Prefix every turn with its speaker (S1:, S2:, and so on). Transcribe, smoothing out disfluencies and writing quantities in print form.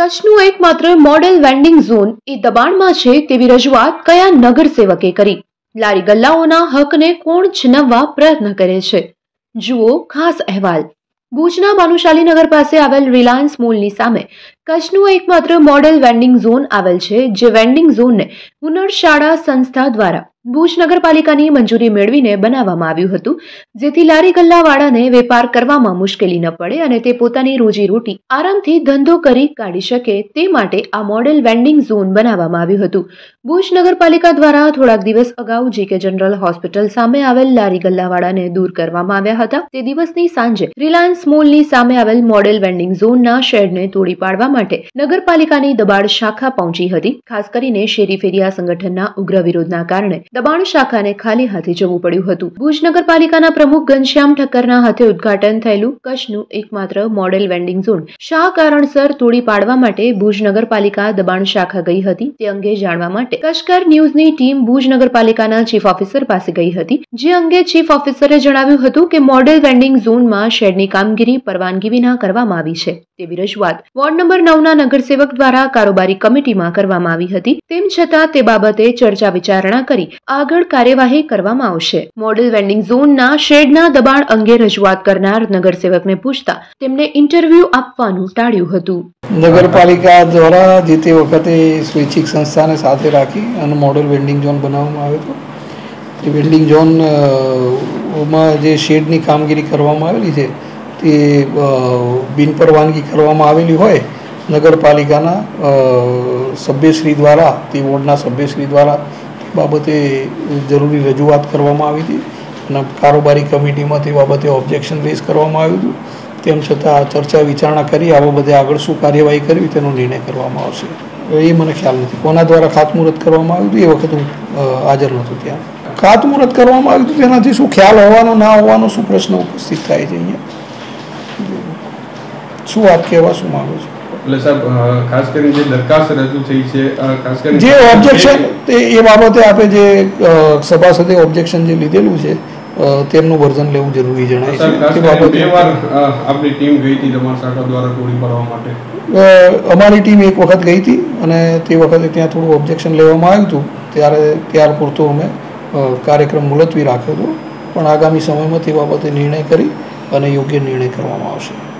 S1: કચ્છનું એકમાત્ર model vending zone એ દબાણમાં છે તેવી રજૂઆત કયા નગરસેવકે કરી? લારી ગલ્લાઓના હકને કોણ છીનવવા પ્રયત્ન કરે છે? જુઓ ખાસ અહેવાલ। ભુજના ભાનુશાલી નગર પાસે આવેલ રિલાયન્સ મોલની સામે કચ્છનું એકમાત્ર મોડેલ વેન્ડિંગ ઝોન આવેલ છે, જે વેન્ડિંગ ઝોનને હુનર શાળા સંસ્થા દ્વારા ભુજ નગરપાલિકાની મંજૂરી મેળવીને બનાવવામાં આવ્યું હતું, જેથી લારી ગલ્લાવાળાને વેપાર કરવામાં મુશ્કેલી ન પડે અને તે પોતાની રોજીરોટી આરામથી ધંધો કરી કાઢી શકે તે માટે આ મોડેલ વેન્ડિંગ ઝોન બનાવવામાં આવ્યું હતું। ભુજ નગરપાલિકા દ્વારા થોડાક દિવસ અગાઉ જીકે જનરલ હોસ્પિટલ સામે આવેલ લારી ગલ્લાવાળાને દૂર કરવામાં આવ્યા હતા। તે દિવસની સાંજે રિલાયન્સ મોલની સામે આવેલ મોડેલ વેન્ડિંગ ઝોનના શેડને તોડી પાડવા માટે નગરપાલિકાની દબાણ શાખા પહોંચી હતી। ખાસ કરીને શેરી ફેરિયા સંગઠનના ઉગ્ર વિરોધના કારણે દબાણ શાખાને ખાલી હાથે જવું પડ્યું હતું। ભુજ નગરપાલિકાના પ્રમુખ ઘનશ્યામ ઠક્કરના હાથે ઉદ્ઘાટન થયેલું કચ્છનું એકમાત્ર મોડેલ વેન્ડિંગ ઝોન શા કારણસર તોડી પાડવા માટે ભુજ નગરપાલિકા દબાણ શાખા ગઈ હતી તે અંગે જાણવા માટે કચ્છકર ન્યૂઝની ટીમ ભુજ નગરપાલિકાના ચીફ ઓફિસર પાસે ગઈ હતી, જે અંગે ચીફ ઓફિસરે જણાવ્યું હતું કે મોડેલ વેન્ડિંગ ઝોનમાં શેડની કામગીરી પરવાનગી વિના કરવામાં આવી છે તેવી રજૂઆત વોર્ડ નંબર 9ના નગરસેવક દ્વારા કારોબારી કમિટીમાં કરવામાં આવી હતી। તેમ છતાં તે બાબતે ચર્ચા વિચારણા કરી આગળ કાર્યવાહી કરવામાં આવશે। મોડેલ વેન્ડિંગ ઝોનના શેડના દબાણ અંગે રજૂઆત કરનાર નગરસેવકને પૂછતા તેમણે ઇન્ટરવ્યુ આપવાનું ટાળ્યું હતું।
S2: નગરપાલિકા દ્વારા જે તે વખતે સ્વૈચ્છિક સંસ્થાને સાથે રાખી અને મોડેલ વેન્ડિંગ ઝોન બનાવવામાં આવ્યો હતો। એ વેન્ડિંગ ઝોનમાં જે શેડની કામગીરી કરવામાં આવેલી છે તે બિનપરવાનગી કરવામાં આવેલી હોય નગરપાલિકાના સભ્યશ્રી દ્વારા, તે વોર્ડના સભ્યશ્રી દ્વારા બાબતે જરૂરી રજૂઆત કરવામાં આવી હતી અને કારોબારી કમિટીમાં તે બાબતે ઓબ્જેક્શન રેઝ કરવામાં આવ્યું હતું। તેમ છતાં ચર્ચા વિચારણા કરી આ બાબતે આગળ શું કાર્યવાહી કરવી તેનો નિર્ણય કરવામાં આવશે। એ મને ખ્યાલ નથી કોના દ્વારા ખાતમુહૂર્ત કરવામાં આવ્યું હતું, એ વખત હું હાજર નહોતો ત્યાં। ખાતમુહૂર્ત કરવામાં આવ્યું હતું તેનાથી શું ખ્યાલ હોવાનો ના હોવાનો શું પ્રશ્ન ઉપસ્થિત થાય છે? અહીંયા શું આપ કહેવા શું માંગો છો?
S3: એટલે સાહેબ ખાસ કરીને જે દરખાસ્ત રજૂ થઈ છે, ખાસ કરીને
S2: જે ઓબ્જેક્શન એ બાબતે આપે જે સભાસદે ઓબ્જેક્શન જે લીધેલું છે તેમનું વર્ઝન લેવું જરૂરી જણાય છે।
S3: તે બાબતે બે વાર આપણી ટીમ ગઈ હતી દબાણ શાખા દ્વારા તોડી પાડવા માટે।
S2: અમારી ટીમ એક વખત ગઈ હતી અને તે વખતે ત્યાં થોડું ઓબ્જેક્શન લેવામાં આવ્યું હતું, ત્યાર પૂરતો અમે કાર્યક્રમ મુલતવી રાખ્યો હતો, પણ આગામી સમયમાં તે બાબતે નિર્ણય કરી અને યોગ્ય નિર્ણય કરવામાં આવશે।